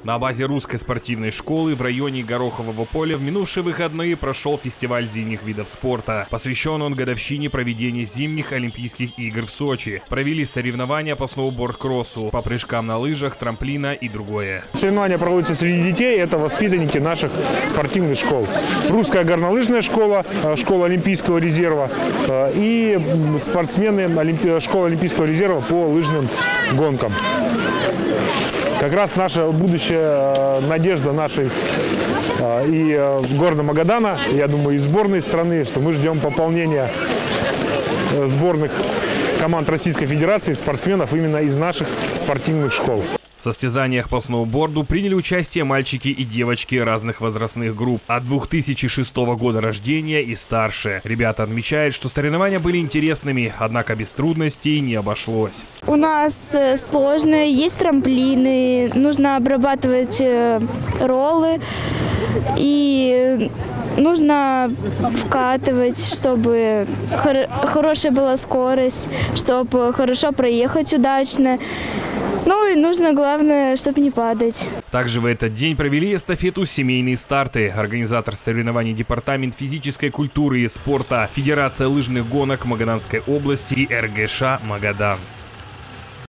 На базе русской спортивной школы в районе Горохового поля в минувшие выходные прошел фестиваль зимних видов спорта. Посвящен он годовщине проведения зимних Олимпийских игр в Сочи. Провели соревнования по сноуборд-кроссу, по прыжкам на лыжах, с трамплина и другое. Соревнования проводятся среди детей, это воспитанники наших спортивных школ. Русская горнолыжная школа, школа Олимпийского резерва и спортсмены школы Олимпийского резерва по лыжным гонкам. Как раз наша будущая надежда нашей и города Магадана, я думаю, и сборной страны, что мы ждем пополнения сборных команд Российской Федерации, спортсменов именно из наших спортивных школ. В состязаниях по сноуборду приняли участие мальчики и девочки разных возрастных групп от 2006 года рождения и старше. Ребята отмечают, что соревнования были интересными, однако без трудностей не обошлось. У нас сложно, есть трамплины, нужно обрабатывать роллы и нужно вкатывать, чтобы хорошая была скорость, чтобы хорошо проехать удачно. Ну и нужно, главное, чтобы не падать. Также в этот день провели эстафету «Семейные старты». Организатор соревнований Департамент физической культуры и спорта, Федерация лыжных гонок Магаданской области и РГШ Магадан.